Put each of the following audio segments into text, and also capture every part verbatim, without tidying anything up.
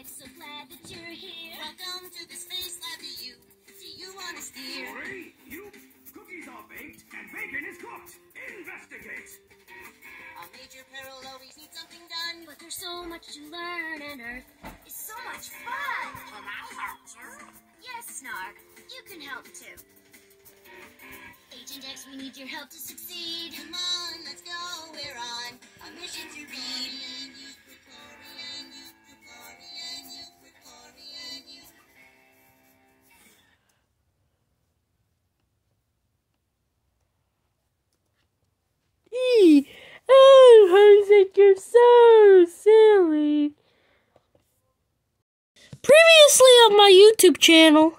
so glad that you're here. Welcome to the space lab. Do you, do you want to steer? Hurry! You, cookies are baked and bacon is cooked. Investigate. A major peril always needs something done, but there's so much to learn, and Earth is so much fun. Can I help too? Yes, Snark, you can help too. Agent X, we need your help to succeed. Come on, let's go. We're on a mission to read. Oh, Jose, you're so silly. Previously on my YouTube channel.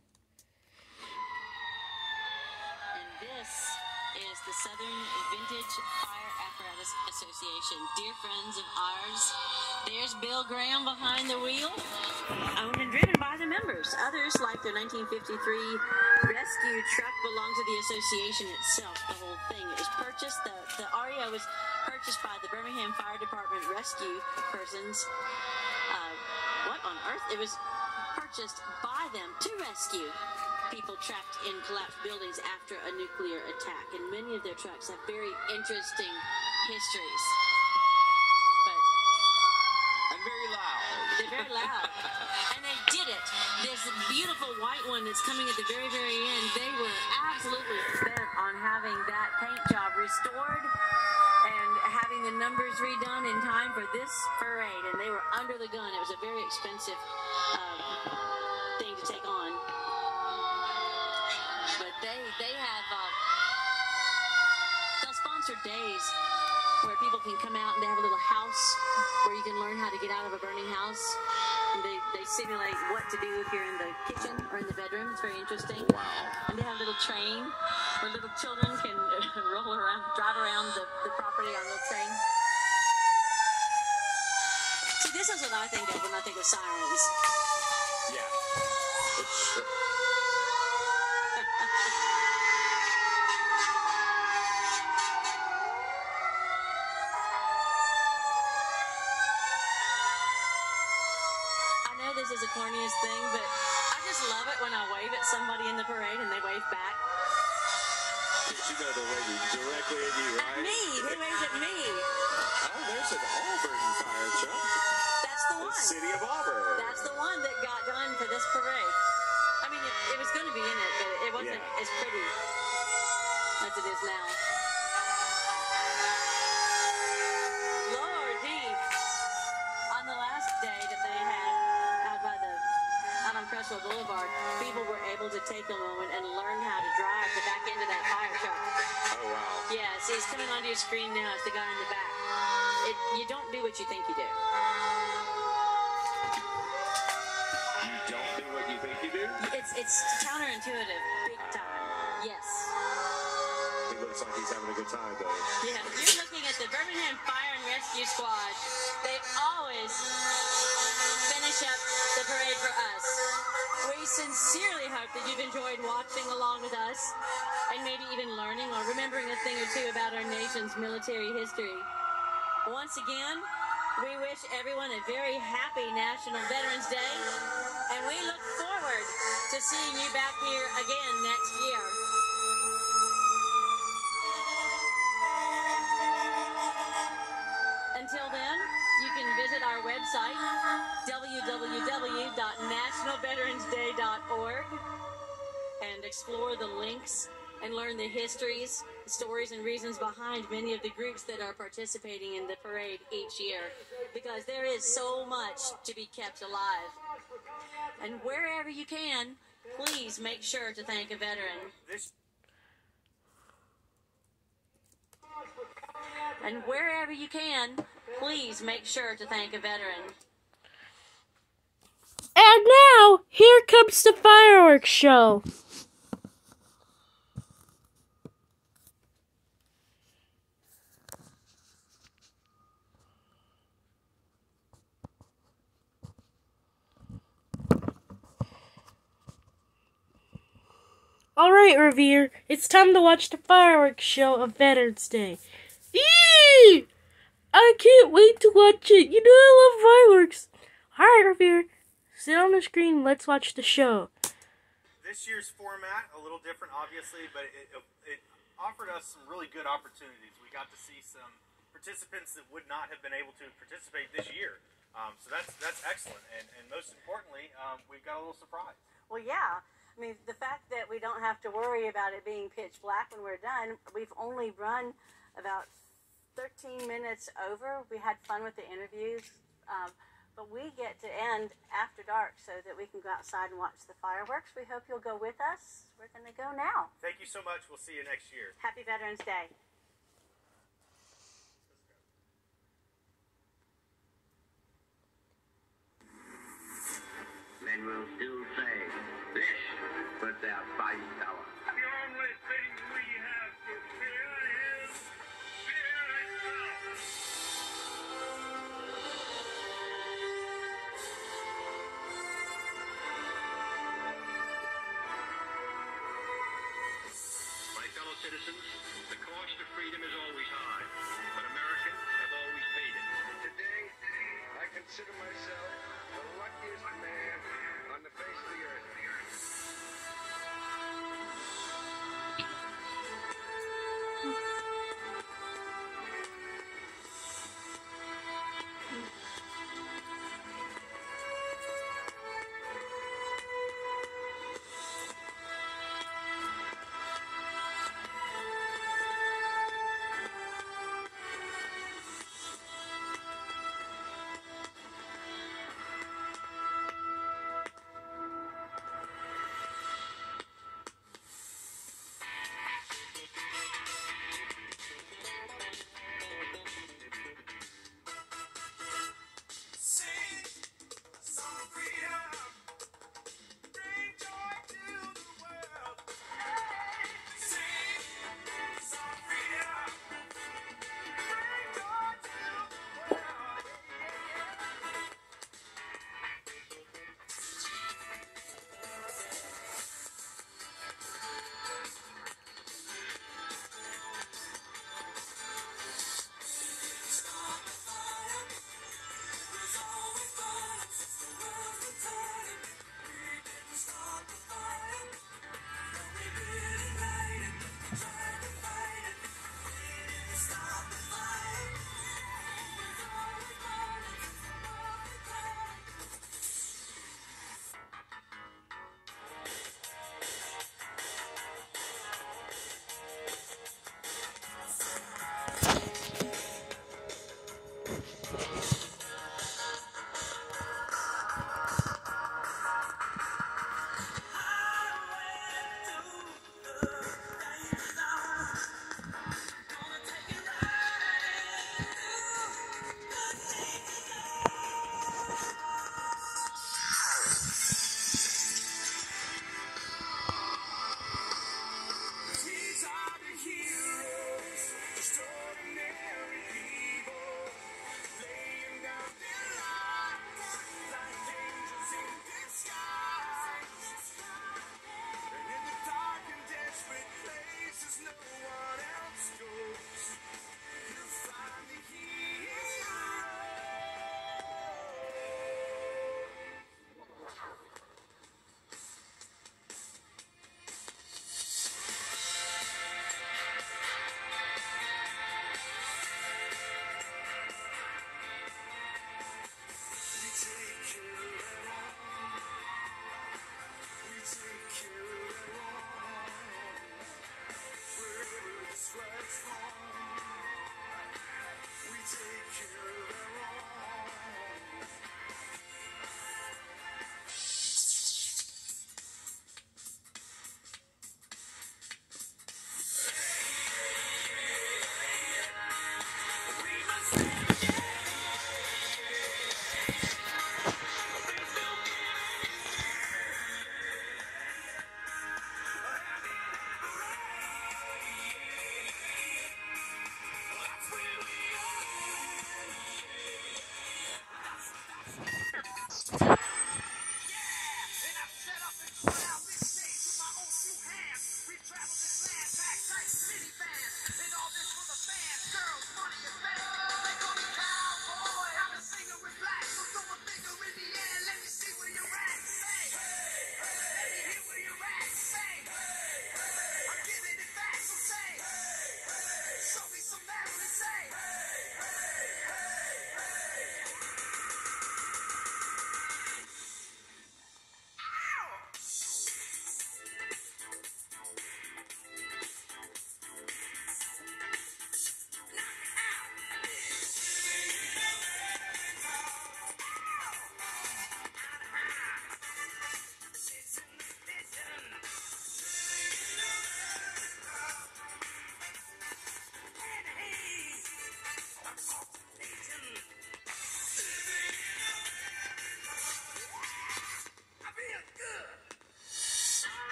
And this is the Southern Vintage Fire Apparatus Association. Dear friends of ours, there's Bill Graham behind the wheel, owned and driven by the members. Others, like their nineteen fifty-three rescue truck, belong to the association itself. The whole thing is purchased. The, the R E O was purchased by the Birmingham Fire Department rescue persons. Uh, what on earth? It was purchased by them to rescue people trapped in collapsed buildings after a nuclear attack. And many of their trucks have very interesting histories. But And very loud. they're very loud. And they did it. There's a beautiful white one that's coming at the very, very end. They were absolutely bent on having that paint job restored and having the numbers redone in time for this parade. And they were under the gun. It was a very expensive um, thing to take on. But they, they have, uh, they'll sponsor days where people can come out and they have a little house where you can learn how to get out of a burning house. And they, they simulate what to do if you're in the kitchen or in the bedroom. It's very interesting. Wow. And they have a little train where little children can roll around, drive around the, the property on a little train. See, this is what I think of when I think of sirens. Yeah. It's, uh, This is the corniest thing, but I just love it when I wave at somebody in the parade and they wave back. Did you know they're waving directly at you, right? At me! They waved at me! Oh, there's an Auburn fire truck. That's the one. The city of Auburn. That's the one that got done for this parade. I mean, it, it was going to be in it, but it wasn't Yeah. as pretty as it is now. Lordy! On the last day that they had out by the out on Crestwell Boulevard, people were able to take a moment and learn how to drive the back end of that fire truck. Oh, wow. Yeah, see, it's coming onto your screen now. It's the guy in the back. It, you don't do what you think you do. You don't do what you think you do? It's it's counterintuitive, big time. Yes. He looks like he's having a good time, though. Yeah, you're looking at the Birmingham Fire and Rescue Squad. They always finish up the parade for us. We sincerely hope that you've enjoyed watching along with us and maybe even learning or remembering a thing or two about our nation's military history. Once again, we wish everyone a very happy National Veterans Day, and we look forward to seeing you back here again next year. Until then, you can visit our website, w w w dot national veterans day dot org, and explore the links and learn the histories, stories, and reasons behind many of the groups that are participating in the parade each year, because there is so much to be kept alive. And wherever you can, please make sure to thank a veteran. And wherever you can, please make sure to thank a veteran. And now, here comes the fireworks show. Alright, Revere, it's time to watch the fireworks show of Veterans Day. Eee! I can't wait to watch it. You know I love fireworks. Alright, Revere, sit on the screen, let's watch the show. This year's format, a little different obviously, but it, it, it offered us some really good opportunities. We got to see some participants that would not have been able to participate this year. Um, so that's that's excellent, and, and most importantly, um, we've got a little surprise. Well, yeah. I mean, the fact that we don't have to worry about it being pitch black when we're done, we've only run about thirteen minutes over. We had fun with the interviews, um, but we get to end after dark so that we can go outside and watch the fireworks. We hope you'll go with us. We're going to go now. Thank you so much. We'll see you next year. Happy Veterans Day. Men will still say, this puts out fight power. The only thing we have to fear is fear itself. My fellow citizens, the cost of freedom is always high, but Americans have always paid it. Today, I consider myself the luckiest man on the face of the earth.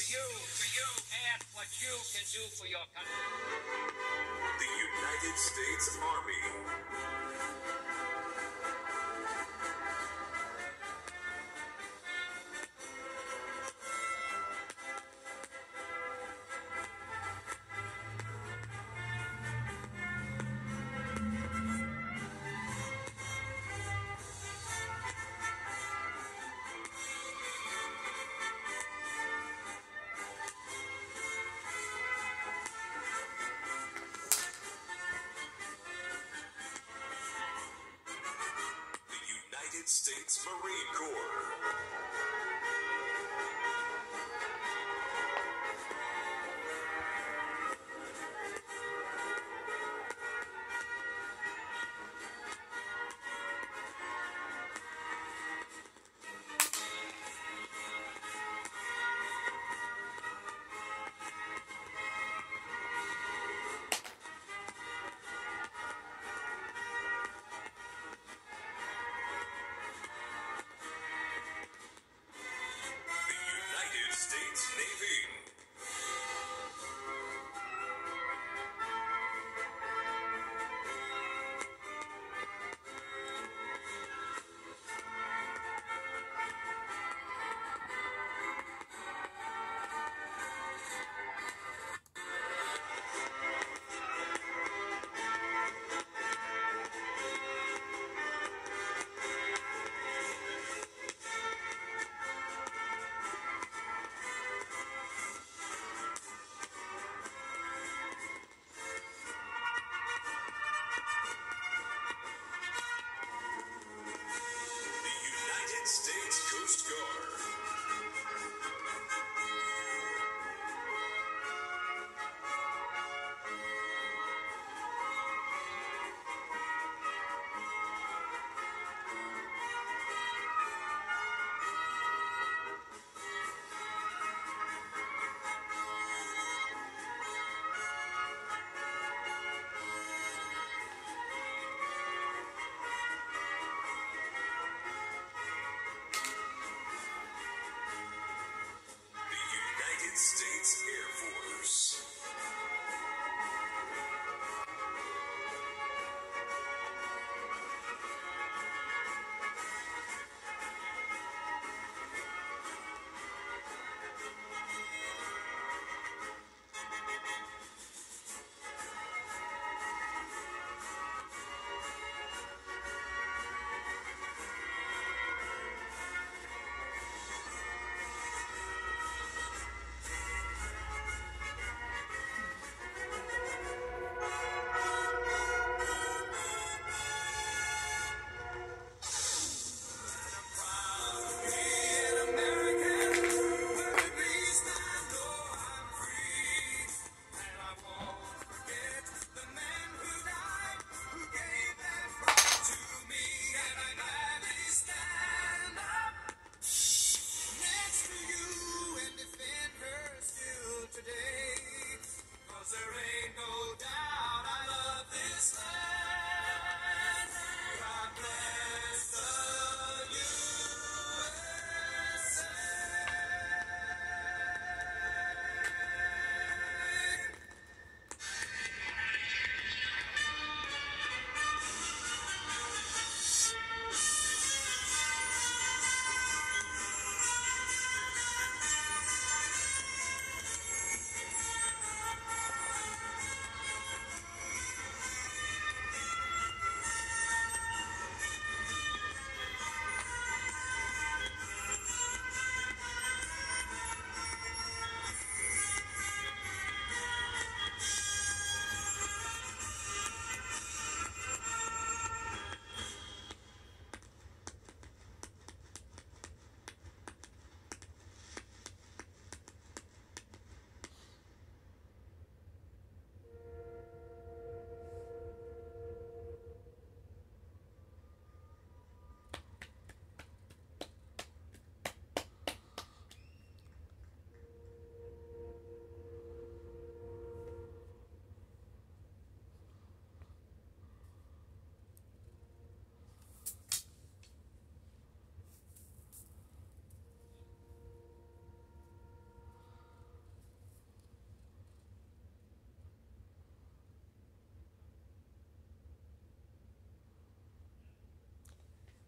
you, for you, and what you can do for your country. The United States Army. United States Marine Corps.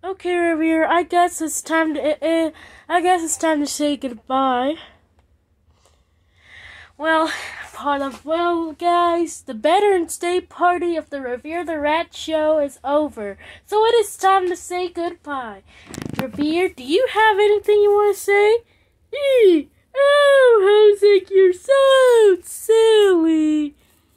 Okay, Revere, I guess it's time to. Uh, uh, I guess it's time to say goodbye. Well, part of well, guys, the Veterans Day party of the Revere the Rat show is over, so it is time to say goodbye. Revere, do you have anything you want to say? Eee! Oh, Jose, you're so silly.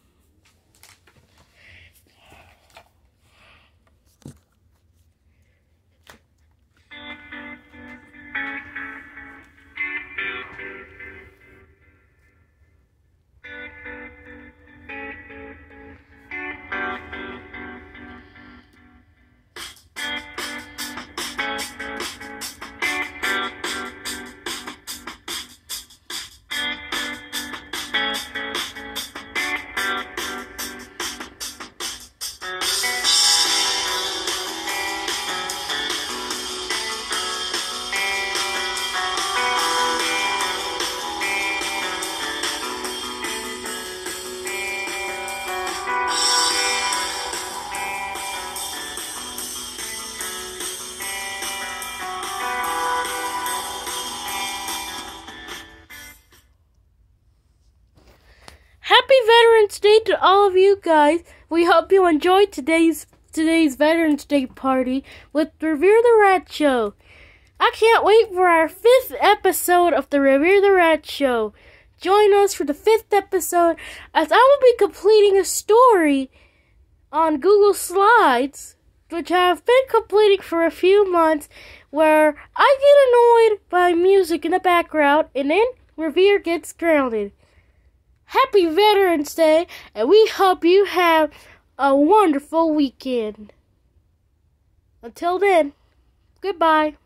Happy Veterans Day to all of you guys. We hope you enjoyed today's today's Veterans Day party with Revere the Rat Show. I can't wait for our fifth episode of the Revere the Rat Show. Join us for the fifth episode, as I will be completing a story on Google Slides, which I have been completing for a few months, where I get annoyed by music in the background and then Revere gets grounded. Happy Veterans Day, and we hope you have a wonderful weekend. Until then, goodbye.